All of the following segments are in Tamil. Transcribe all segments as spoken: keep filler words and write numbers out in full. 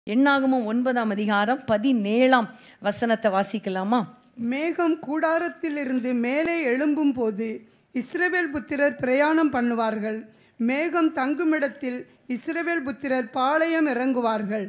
எண்ணாகமம் ஒன்பதாம் அதிகாரம் பதினேழாம் வசனத்தை வாசிக்கலாமா? மேகம் கூடாரத்திலிருந்து மேலே எழும்பும் போது இஸ்ரவேல் புத்திரர் பிரயாணம் பண்ணுவார்கள். மேகம் தங்குமிடத்தில் இஸ்ரவேல் புத்திரர் பாளையம் இறங்குவார்கள்.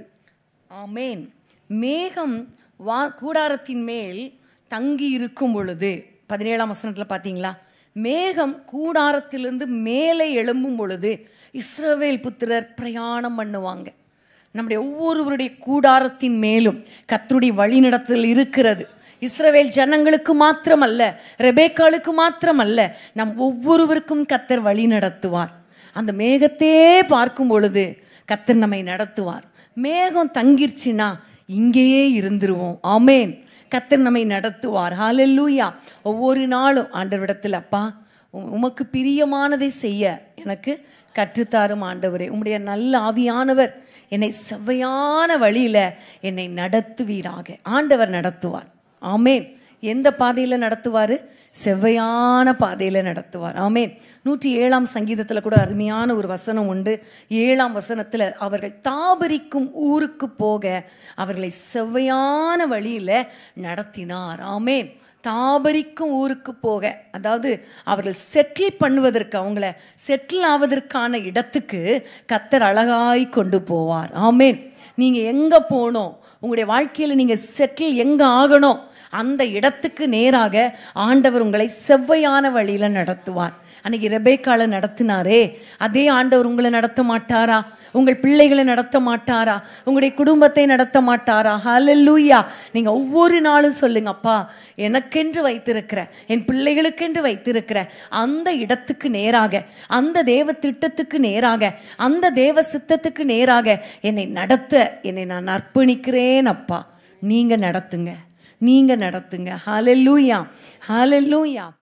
ஆமேன். மேகம் வா கூடாரத்தின் மேல் தங்கி இருக்கும் பொழுது, பதினேழாம் வசனத்தில் பார்த்தீங்களா? மேகம் கூடாரத்திலிருந்து மேலே எழும்பும் பொழுது இஸ்ரவேல் புத்திரர் பிரயாணம் பண்ணுவாங்க. நம்முடைய ஒவ்வொருவருடைய கூடாரத்தின் மேலும் கர்த்தருடைய வழிநடத்தல் இருக்கிறது. இஸ்ரவேல் ஜனங்களுக்கு மாத்திரமல்ல, ரெபேக்காளுக்கு மாத்திரமல்ல, நம் ஒவ்வொருவருக்கும் கர்த்தர் வழி நடத்துவார். அந்த மேகத்தையே பார்க்கும் பொழுது கர்த்தர் நம்மை நடத்துவார். மேகம் தங்கிருச்சுன்னா இங்கேயே இருந்துருவோம். ஆமேன். கர்த்தர் நம்மை நடத்துவார். ஹல்லேலூயா. ஒவ்வொரு நாளும் ஆண்டவரிடத்தில், அப்பா உமக்கு பிரியமானதை செய்ய எனக்கு கற்றுத்தாரும் ஆண்டவரே, உம்முடைய நல்ல ஆவியானவர் என்னை செவ்வையான வழியில என்னை நடத்துவீராக. ஆண்டவர் நடத்துவார். ஆமேன். எந்த பாதையில் நடத்துவார்? செவ்வையான பாதையில் நடத்துவார். ஆமேன். நூற்றி ஏழாம் சங்கீதத்தில் கூட அருமையான ஒரு வசனம் உண்டு. ஏழாம் வசனத்தில், அவர்கள் தாபரிக்கும் ஊருக்கு போக அவர்களை செவ்வையான வழியில் நடத்தினார். ஆமேன். தாபரிக்கும் ஊருக்கு போக, அதாவது அவர்கள் செட்டில் பண்ணுவதற்கு, அவங்கள செட்டில் ஆவதற்கான இடத்துக்கு கர்த்தர் அழகாய் கொண்டு போவார். ஆமேன். நீங்கள் எங்கே போகணும், உங்களுடைய வாழ்க்கையில் நீங்கள் செட்டில் எங்கே ஆகணும், அந்த இடத்துக்கு நேராக ஆண்டவர் உங்களை செவ்வையான வழியில் நடத்துவார். அன்னைக்கு ரெபேக்காளை நடத்தினாரே, அதே ஆண்டவர் உங்களை நடத்த மாட்டாரா? உங்கள் பிள்ளைகளை நடத்த மாட்டாரா? உங்களுடைய குடும்பத்தை நடத்த மாட்டாரா? ஹல்லேலூயா. நீங்கள் ஒவ்வொரு நாளும் சொல்லுங்க, அப்பா எனக்கென்று வைத்திருக்கிற, என் பிள்ளைகளுக்கென்று வைத்திருக்கிற அந்த இடத்துக்கு நேராக, அந்த தேவ திட்டத்துக்கு நேராக, அந்த தேவ சித்தத்துக்கு நேராக என்னை நடத்த என்னை நான் அர்ப்பணிக்கிறேன். அப்பா நீங்க நடத்துங்க, நீங்க நடத்துங்க. ஹல்லேலூயா, ஹல்லேலூயா.